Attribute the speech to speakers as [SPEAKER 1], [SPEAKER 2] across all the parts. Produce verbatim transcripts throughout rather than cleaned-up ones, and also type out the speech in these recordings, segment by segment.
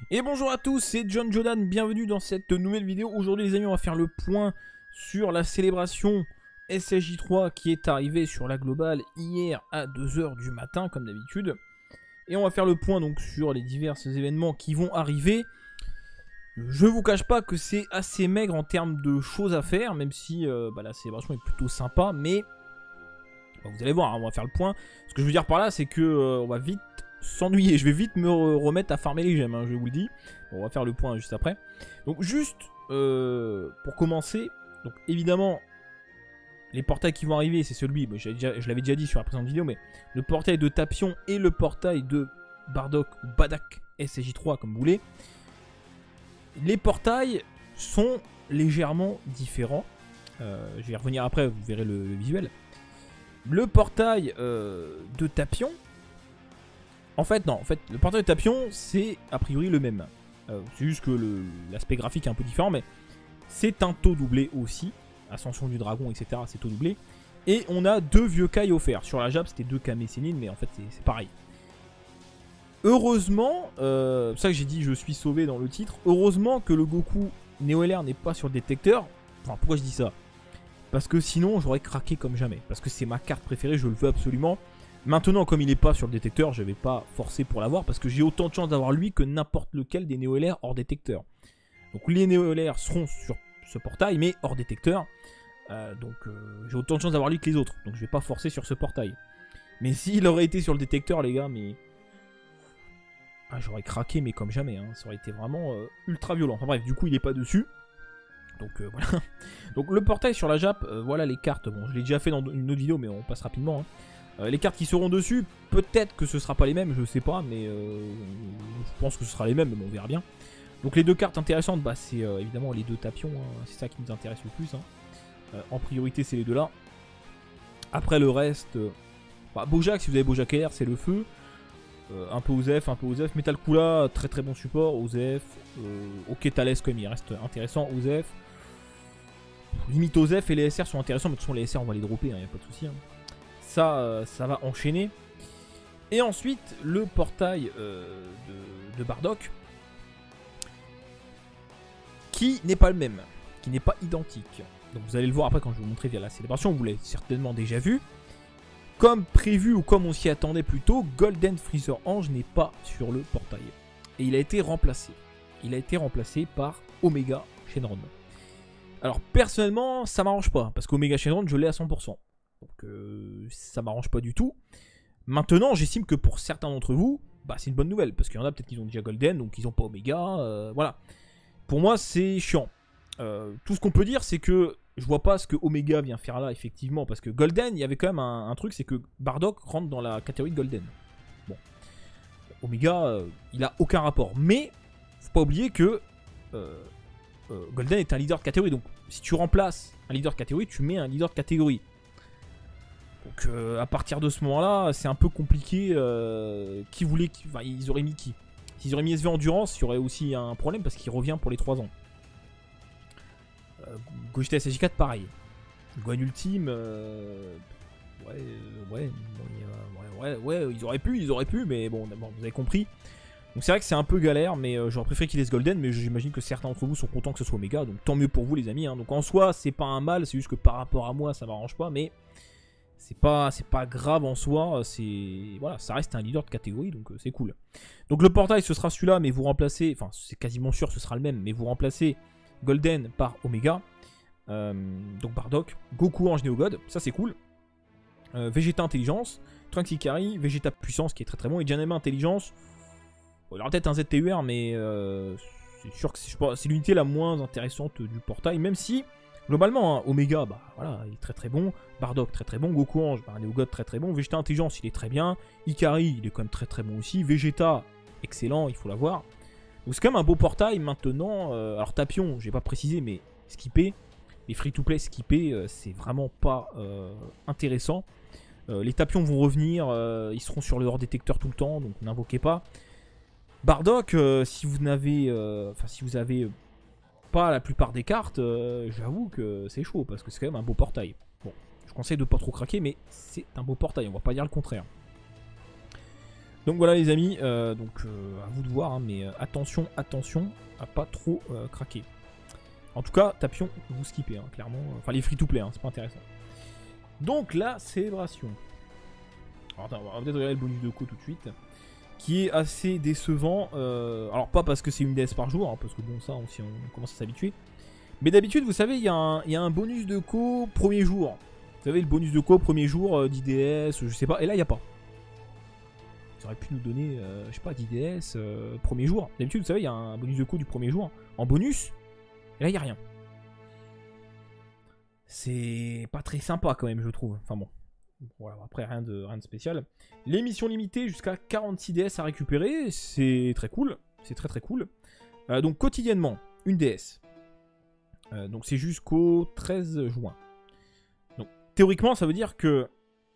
[SPEAKER 1] Et bonjour à tous, c'est John Jordan, bienvenue dans cette nouvelle vidéo. Aujourd'hui les amis, on va faire le point sur la célébration S S J trois qui est arrivée sur la globale hier à deux heures du matin comme d'habitude. Et on va faire le point donc sur les divers événements qui vont arriver. Je vous cache pas que c'est assez maigre en termes de choses à faire, même si euh, bah, la célébration est plutôt sympa, mais bah, vous allez voir, hein, on va faire le point. Ce que je veux dire par là, c'est que euh, on va vite s'ennuyer. Je vais vite me remettre à farmer les gemmes, hein, je vous le dis. Bon, on va faire le point juste après. Donc juste euh, pour commencer, donc évidemment les portails qui vont arriver, c'est celui, bah, déjà, je l'avais déjà dit sur la précédente vidéo, mais le portail de Tapion et le portail de Bardock ou Badak S S J trois comme vous voulez. Les portails sont légèrement différents. Euh, je vais y revenir après, vous verrez le, le visuel. Le portail euh, de Tapion, en fait non, en fait le portail de Tapion c'est a priori le même. Euh, c'est juste que l'aspect graphique est un peu différent, mais c'est un taux doublé aussi. Ascension du dragon, et cetera. C'est taux doublé. Et on a deux vieux Kai offerts. Sur la Jap c'était deux Kame Sennin, mais en fait c'est pareil. Heureusement, euh, c'est ça que j'ai dit je suis sauvé dans le titre. Heureusement que le Goku Neo L R n'est pas sur le détecteur. Enfin pourquoi je dis ça? Parce que sinon j'aurais craqué comme jamais. Parce que c'est ma carte préférée, je le veux absolument. Maintenant comme il n'est pas sur le détecteur, je ne vais pas forcer pour l'avoir. Parce que j'ai autant de chance d'avoir lui que n'importe lequel des Neo L R hors détecteur. Donc les Neo L R seront sur ce portail mais hors détecteur. Euh, donc euh, j'ai autant de chance d'avoir lui que les autres. Donc je ne vais pas forcer sur ce portail. Mais s'il aurait été sur le détecteur les gars, mais... Ah, j'aurais craqué mais comme jamais, hein. Ça aurait été vraiment euh, ultra violent. Enfin bref, du coup il n'est pas dessus. Donc euh, voilà. Donc le portail sur la Jap, euh, voilà les cartes. Bon, je l'ai déjà fait dans une autre vidéo mais on passe rapidement. Hein. Euh, les cartes qui seront dessus, peut-être que ce sera pas les mêmes, je sais pas, mais euh, je pense que ce sera les mêmes, mais bon, on verra bien. Donc les deux cartes intéressantes, bah, c'est euh, évidemment les deux tapions, hein. C'est ça qui nous intéresse le plus. Hein. Euh, en priorité c'est les deux là. Après le reste, euh, bah, Bojack, si vous avez Bojack L R, c'est le feu. Euh, un peu Osef, un peu Osef. Metal Kula, très très bon support. Osef. Euh, ok, Thales quand même, il reste intéressant. Osef. Limite Osef et les S R sont intéressants, mais de toute façon les S R on va les dropper, il hein, n'y a pas de souci. Hein. Ça, euh, ça va enchaîner. Et ensuite, le portail euh, de, de Bardock. Qui n'est pas le même. Qui n'est pas identique. Donc vous allez le voir après quand je vais vous montrer via la célébration. Vous l'avez certainement déjà vu. Comme prévu ou comme on s'y attendait plutôt, Golden Freezer Ange n'est pas sur le portail. Et il a été remplacé. Il a été remplacé par Omega Shenron. Alors personnellement, ça m'arrange pas. Parce qu'Omega Shenron, je l'ai à cent pour cent. Donc euh, ça m'arrange pas du tout. Maintenant, j'estime que pour certains d'entre vous, bah, c'est une bonne nouvelle. Parce qu'il y en a peut-être qui ont déjà Golden, donc ils n'ont pas Omega. Euh, voilà. Pour moi, c'est chiant. Euh, tout ce qu'on peut dire, c'est que je vois pas ce que Omega vient faire là, effectivement. Parce que Golden, il y avait quand même un, un truc, c'est que Bardock rentre dans la catégorie de Golden. Bon. Omega, euh, il a aucun rapport. Mais, faut pas oublier que euh, euh, Golden est un leader de catégorie. Donc, si tu remplaces un leader de catégorie, tu mets un leader de catégorie. Donc, euh, à partir de ce moment-là, c'est un peu compliqué. Euh, qui voulait... Qui, enfin, ils auraient mis qui? S'ils auraient mis S V Endurance, il y aurait aussi un problème parce qu'il revient pour les trois ans. Euh, Gogeta S S J quatre, pareil. Gohan Ultime, euh, ouais, euh, ouais, bon, ouais, ouais, ouais, ils auraient pu, ils auraient pu, mais bon, bon vous avez compris. Donc c'est vrai que c'est un peu galère, mais euh, j'aurais préféré qu'il laisse Golden, mais j'imagine que certains d'entre vous sont contents que ce soit Omega, donc tant mieux pour vous les amis. Hein. Donc en soi, c'est pas un mal, c'est juste que par rapport à moi, ça m'arrange pas, mais c'est pas, c'est pas grave en soi. C'est voilà, ça reste un leader de catégorie, donc euh, c'est cool. Donc le portail, ce sera celui-là, mais vous remplacez, enfin c'est quasiment sûr, ce sera le même, mais vous remplacez Golden par Omega. Euh, donc Bardock, Goku Ange Neo God, ça c'est cool. Euh, Vegeta Intelligence, Trunks Ikari, Vegeta Puissance qui est très très bon, et Janema Intelligence. Bon, il aura peut-être un Z T U R, mais euh, c'est sûr que c'est l'unité la moins intéressante du portail, même si globalement, hein, Omega, bah voilà, il est très très bon. Bardock très très bon, Goku Ange, bah, Neo God très très bon, Vegeta Intelligence il est très bien, Ikari il est quand même très très bon aussi, Vegeta excellent, il faut l'avoir. Donc c'est quand même un beau portail maintenant. Euh, alors Tapion, j'ai pas précisé, mais skipper. Les free-to-play skippés, euh, c'est vraiment pas euh, intéressant. Euh, les tapions vont revenir, euh, ils seront sur le hors détecteur tout le temps, donc n'invoquez pas. Bardock, euh, si vous n'avez, euh, enfin si vous avez pas la plupart des cartes, euh, j'avoue que c'est chaud parce que c'est quand même un beau portail. Bon, je conseille de pas trop craquer, mais c'est un beau portail, on va pas dire le contraire. Donc voilà les amis, euh, donc euh, à vous de voir, hein, mais euh, attention, attention à pas trop euh, craquer. En tout cas, Tapion, vous skippez, hein, clairement. Enfin les free-to-play, hein, c'est pas intéressant. Donc la célébration. Alors attends, on va peut-être regarder le bonus de co tout de suite. Qui est assez décevant. Euh, alors pas parce que c'est une D S par jour, hein, parce que bon ça, on, si on commence à s'habituer. Mais d'habitude, vous savez, il y, y a un bonus de co premier jour. Vous savez, le bonus de co premier jour euh, d'I D S, je sais pas. Et là, il n'y a pas. Ils auraient pu nous donner, euh, je sais pas, d'I D S euh, premier jour. D'habitude, vous savez, il y a un bonus de co du premier jour en bonus. Et là, il n'y a rien. C'est pas très sympa quand même, je trouve. Enfin bon. Voilà, après, rien de, rien de spécial. Les missions limitées jusqu'à quarante-six D S à récupérer. C'est très cool. C'est très très cool. Euh, donc, quotidiennement, une D S. Euh, donc, c'est jusqu'au treize juin. Donc, théoriquement, ça veut dire que,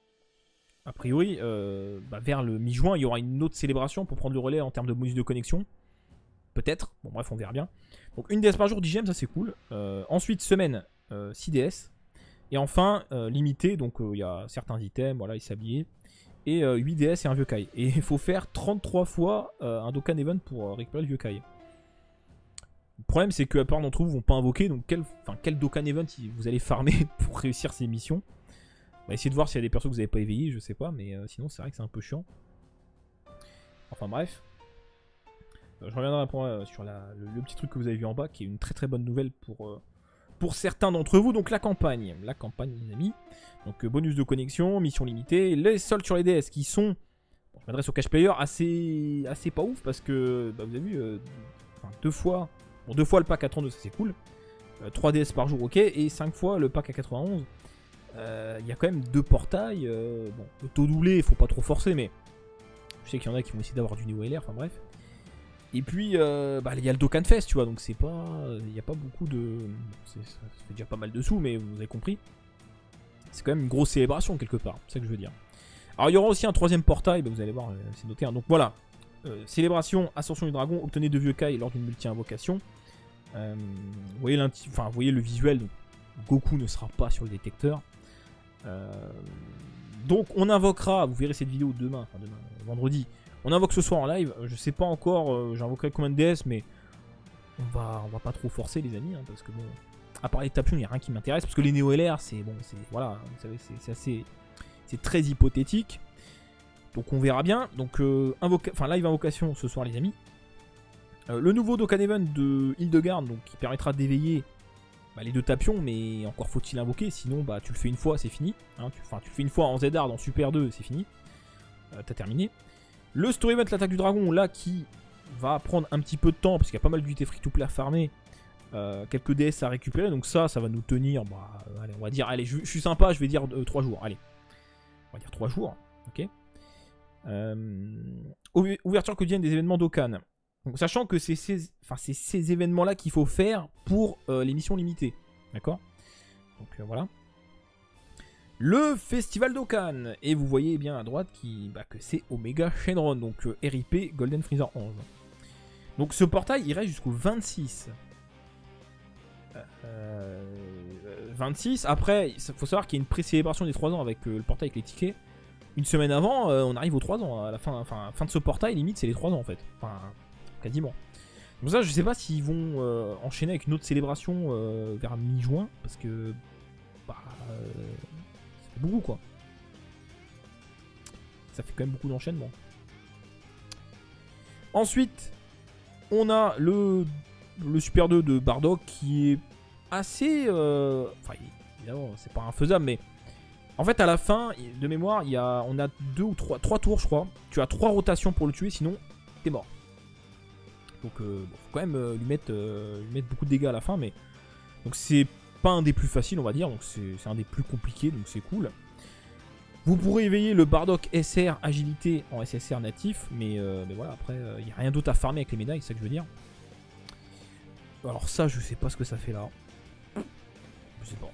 [SPEAKER 1] a priori, euh, bah, vers le mi-juin, il y aura une autre célébration pour prendre le relais en termes de bonus de connexion. Peut-être. Bon, bref, on verra bien. Donc, une D S par jour, dix gemmes, ça c'est cool. Euh, ensuite, semaine, euh, six D S. Et enfin, euh, limité, donc il euh, y a certains items, voilà, il s'habiller. Et euh, huit D S et un vieux Kai. Et il faut faire trente-trois fois euh, un Dokkan Event pour euh, récupérer le vieux Kai. Le problème, c'est que la plupart d'entre vous vont pas invoquer, donc quel, quel Dokkan Event vous allez farmer pour réussir ces missions. On va essayer de voir s'il y a des persos que vous n'avez pas éveillés, je sais pas, mais euh, sinon c'est vrai que c'est un peu chiant. Enfin bref. Euh, je reviendrai pour, euh, sur la, le, le petit truc que vous avez vu en bas, qui est une très très bonne nouvelle pour... Euh, Pour certains d'entre vous, donc la campagne. La campagne, les amis. Donc euh, bonus de connexion, mission limitée. Les soldes sur les D S qui sont, bon, je m'adresse au cash player, assez, assez pas ouf parce que, bah, vous avez vu, euh, enfin, deux fois, bon, deux fois le pack à trente-deux, ça c'est cool. Euh, trois D S par jour, ok. Et cinq fois le pack à quatre-vingt-onze. Il euh, y a quand même deux portails. Euh, bon, le taux doublé, il faut pas trop forcer, mais je sais qu'il y en a qui vont essayer d'avoir du Neo L R, enfin bref. Et puis, euh, bah, il y a le Dokkan Fest, tu vois, donc c'est pas... Il n'y a pas beaucoup de... Ça fait déjà pas mal de sous, mais vous avez compris. C'est quand même une grosse célébration, quelque part, c'est ça que je veux dire. Alors, il y aura aussi un troisième portail, bah, vous allez voir, c'est noté. Hein. Donc voilà, euh, célébration, Ascension du Dragon, obtenez deux vieux Kai lors d'une multi-invocation. Euh, vous, voyez enfin, vous voyez le visuel, donc Goku ne sera pas sur le détecteur. Euh, donc, on invoquera, vous verrez cette vidéo demain, enfin demain, vendredi. On invoque ce soir en live, je sais pas encore, euh, j'invoquerai combien de D S, mais on va, on va pas trop forcer les amis, hein, parce que bon, à part les tapions, il n'y a rien qui m'intéresse, parce que les Neo L R, c'est bon, c'est voilà, vous savez, c'est assez, c'est très hypothétique, donc on verra bien. Donc euh, invoca enfin live invocation ce soir les amis. Euh, le nouveau Dokkan Event de Hildegarde, donc qui permettra d'éveiller bah, les deux tapions, mais encore faut-il invoquer, sinon bah tu le fais une fois, c'est fini, hein, tu, tu le fais une fois en Z-Hard, en Super deux, c'est fini, euh, t'as terminé. Le story event, l'attaque du dragon, là qui va prendre un petit peu de temps, parce qu'il y a pas mal d'unités free-to-play à farmer, euh, quelques D S à récupérer, donc ça, ça va nous tenir, bah, euh, allez, on va dire, allez, je, je suis sympa, je vais dire euh, trois jours, allez, on va dire trois jours, ok. Euh, ouverture quotidienne des événements Dokkan, donc sachant que c'est ces, enfin, c'est ces événements-là qu'il faut faire pour euh, les missions limitées, d'accord. Donc euh, voilà. Le Festival Dokkan, et vous voyez bien à droite qui, bah, que c'est Omega Shenron, donc euh, R I P Golden Freezer onze. Donc ce portail il reste jusqu'au vingt-six. Euh, vingt-six, après il faut savoir qu'il y a une pré-célébration des trois ans avec euh, le portail avec les tickets. Une semaine avant, euh, on arrive aux trois ans, à la fin, enfin, fin de ce portail, limite c'est les trois ans en fait, enfin quasiment. Donc ça je sais pas s'ils vont euh, enchaîner avec une autre célébration euh, vers mi-juin, parce que... Bah... Euh, beaucoup quoi. Ça fait quand même beaucoup d'enchaînement. Ensuite, on a le, le Super deux de Bardock qui est assez... Euh, enfin, évidemment, c'est pas infaisable, mais... En fait, à la fin, de mémoire, il y a, on a deux ou trois, trois tours, je crois. Tu as trois rotations pour le tuer, sinon, t'es mort. Donc, euh, bon, faut quand même euh, lui, mettre, euh, lui mettre beaucoup de dégâts à la fin, mais... Donc, c'est... pas un des plus faciles on va dire, donc c'est un des plus compliqués, donc c'est cool. Vous pourrez éveiller le Bardock S R agilité en S S R natif, mais, euh, mais voilà, après il euh, n'y a rien d'autre à farmer avec les médailles, c'est ça que je veux dire. Alors ça je sais pas ce que ça fait là. Je sais pas.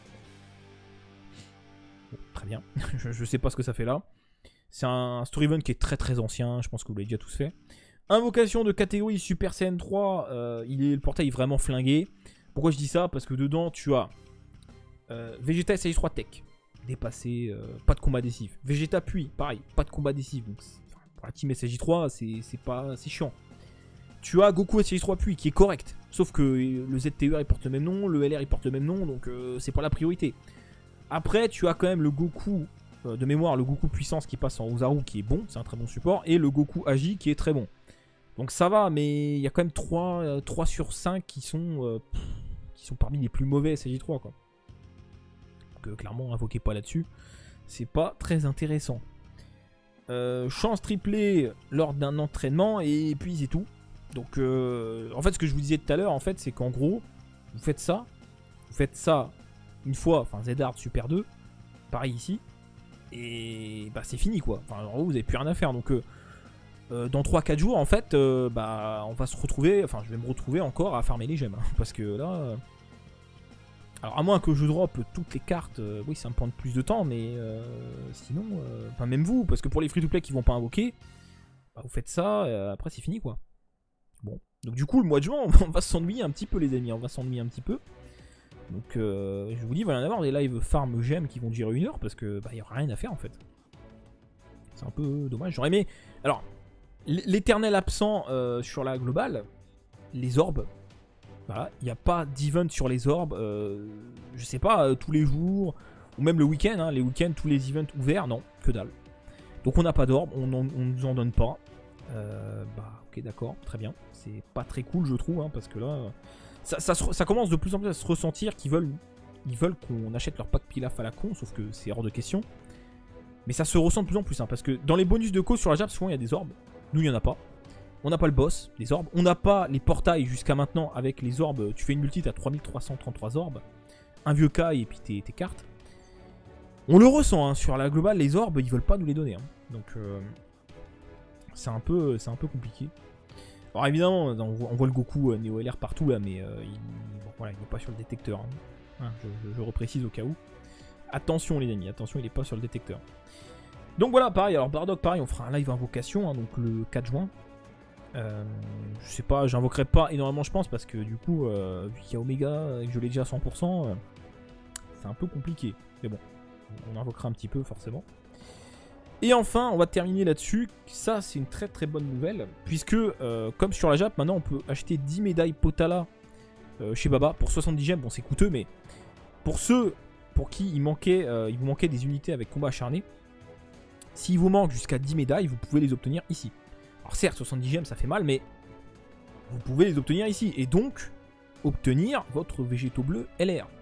[SPEAKER 1] Bon, très bien, je, je sais pas ce que ça fait là. C'est un story event qui est très très ancien, je pense que vous l'avez déjà tous fait. Invocation de catégorie Super Saiyan trois, euh, il est, le portail est vraiment flingué. Pourquoi je dis ça? Parce que dedans, tu as euh, Vegeta S H trois Tech, dépassé, euh, pas de combat décisif. Vegeta puis, pareil, pas de combat décisif. Donc, enfin, la team S S J trois, c'est pas, c'est chiant. Tu as Goku S S J trois Puis qui est correct. Sauf que le Z T E R il porte le même nom, le L R il porte le même nom, donc euh, c'est pas la priorité. Après, tu as quand même le Goku euh, de mémoire, le Goku puissance qui passe en Ozaru qui est bon, c'est un très bon support, et le Goku Agi qui est très bon. Donc ça va, mais il y a quand même trois, euh, trois sur cinq qui sont, euh, pff, qui sont parmi les plus mauvais S S J trois, quoi. Donc euh, clairement, invoquez pas là-dessus. C'est pas très intéressant. Euh, chance triplée lors d'un entraînement, et puis c'est tout. Donc euh, en fait, ce que je vous disais tout à l'heure, en fait, c'est qu'en gros, vous faites ça, vous faites ça une fois, enfin Z-Hard Super deux, pareil ici, et bah c'est fini, quoi. Enfin, en gros, vous n'avez plus rien à faire, donc... Euh, Euh, dans trois quatre jours en fait euh, bah on va se retrouver, enfin je vais me retrouver encore à farmer les gemmes hein, parce que là euh... alors à moins que je drop toutes les cartes, euh, oui ça me prend plus de temps, mais euh, sinon euh... enfin même vous, parce que pour les free to play qui vont pas invoquer, bah, vous faites ça, euh, après c'est fini quoi. Bon, donc du coup le mois de juin on va s'ennuyer un petit peu les amis, on va s'ennuyer un petit peu. Donc euh, je vous dis, il va y en avoir des lives farm gemmes qui vont durer une heure parce que bah il y aura rien à faire en fait. C'est un peu dommage, j'aurais aimé. Alors l'éternel absent euh, sur la globale, les orbes. Voilà, il n'y a pas d'event sur les orbes, euh, je sais pas, euh, tous les jours, ou même le week-end, hein, les week-ends, tous les events ouverts, non, que dalle. Donc on n'a pas d'orbes, on ne nous en donne pas. Euh, bah ok d'accord, très bien. C'est pas très cool je trouve, hein, parce que là, ça, ça, ça commence de plus en plus à se ressentir qu'ils veulent, ils veulent qu'on achète leur pack Pilaf à la con, sauf que c'est hors de question. Mais ça se ressent de plus en plus, hein, parce que dans les bonus de cause sur la Jap, souvent il y a des orbes. Nous, il n'y en a pas. On n'a pas le boss, les orbes. On n'a pas les portails jusqu'à maintenant avec les orbes. Tu fais une multi, tu as trois mille trois cent trente-trois orbes. Un vieux Kai et puis tes, tes cartes. On le ressent, hein, sur la globale, les orbes, ils veulent pas nous les donner. Hein. Donc, euh, c'est un, peu, un peu compliqué. Alors, évidemment, on voit, on voit le Goku euh, Neo L R partout, là, mais euh, il bon, voilà, n'est pas sur le détecteur. Hein. Hein, je, je, je reprécise au cas où. Attention, les amis, attention, il n'est pas sur le détecteur. Donc voilà, pareil, alors Bardock, pareil, on fera un live invocation, hein, donc le quatre juin. Euh, je sais pas, j'invoquerai pas énormément, je pense, parce que du coup, euh, vu qu'il y a Omega et que je l'ai déjà à cent pour cent, euh, c'est un peu compliqué. Mais bon, on invoquera un petit peu, forcément. Et enfin, on va terminer là-dessus. Ça, c'est une très très bonne nouvelle, puisque, euh, comme sur la Jap, maintenant on peut acheter dix médailles Potala euh, chez Baba pour soixante-dix gemmes. Bon, c'est coûteux, mais pour ceux pour qui il, manquait, euh, il vous manquait des unités avec combat acharné, s'il vous manque jusqu'à dix médailles, vous pouvez les obtenir ici. Alors certes, soixante-dix gemmes, ça fait mal, mais vous pouvez les obtenir ici. Et donc, obtenir votre végétaux bleu L R.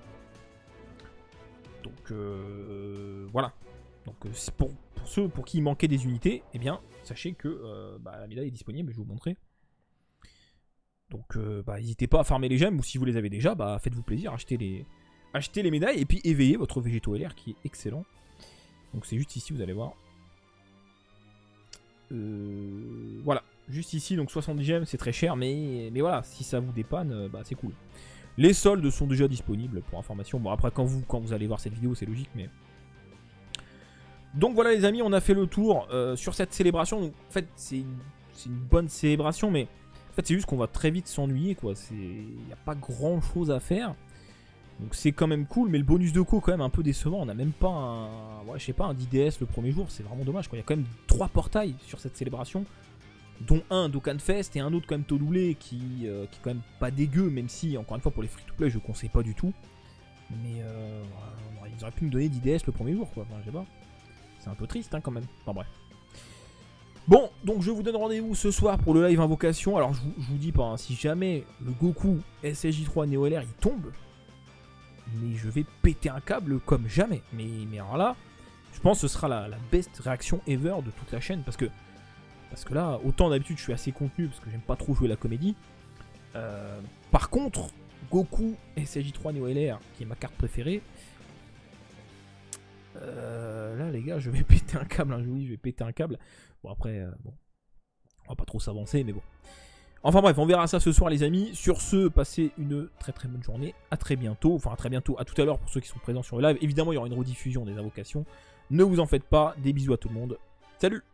[SPEAKER 1] Donc, euh, voilà. Donc, pour, pour ceux pour qui il manquait des unités, eh bien, sachez que euh, bah, la médaille est disponible, je vais vous montrer. Donc, euh, bah, n'hésitez pas à farmer les gemmes, ou si vous les avez déjà, bah, faites-vous plaisir, achetez les, achetez les médailles, et puis éveillez votre végétaux L R, qui est excellent. Donc, c'est juste ici, vous allez voir. Euh, voilà, juste ici, donc soixante-dix gemmes, c'est très cher, mais, mais voilà, si ça vous dépanne, bah, c'est cool. Les soldes sont déjà disponibles pour information. Bon, après, quand vous, quand vous allez voir cette vidéo, c'est logique, mais... Donc voilà, les amis, on a fait le tour euh, sur cette célébration. Donc, en fait, c'est une, une bonne célébration, mais en fait, c'est juste qu'on va très vite s'ennuyer, quoi. Il n'y a pas grand-chose à faire. Donc c'est quand même cool, mais le bonus de co quand même un peu décevant. On n'a même pas un, ouais, je sais pas, un D D S le premier jour, c'est vraiment dommage, quoi. Il y a quand même trois portails sur cette célébration, dont un Dokkan Fest et un autre quand même Todoulet qui, euh, qui est quand même pas dégueu, même si encore une fois pour les free-to-play je conseille pas du tout. Mais euh, ouais, ils auraient pu me donner D D S le premier jour, quoi. Enfin, je sais pas. C'est un peu triste, hein, quand même. Enfin bref. Bon, donc je vous donne rendez-vous ce soir pour le live invocation. Alors je vous, je vous dis pas, hein, si jamais le Goku S S J trois Neo L R il tombe, mais je vais péter un câble comme jamais. Mais, mais alors là, je pense que ce sera la, la best réaction ever de toute la chaîne. Parce que, parce que là, autant d'habitude, je suis assez contenu parce que j'aime pas trop jouer la comédie. Euh, par contre, Goku S S J trois Neo L R, qui est ma carte préférée, euh, là, les gars, je vais péter un câble. Hein, je vous dis, je vais péter un câble. Bon, après, euh, bon, on va pas trop s'avancer, mais bon. Enfin bref, on verra ça ce soir les amis. Sur ce, passez une très très bonne journée. À très bientôt. Enfin à très bientôt, à tout à l'heure pour ceux qui sont présents sur le live. Évidemment, il y aura une rediffusion des invocations. Ne vous en faites pas. Des bisous à tout le monde. Salut!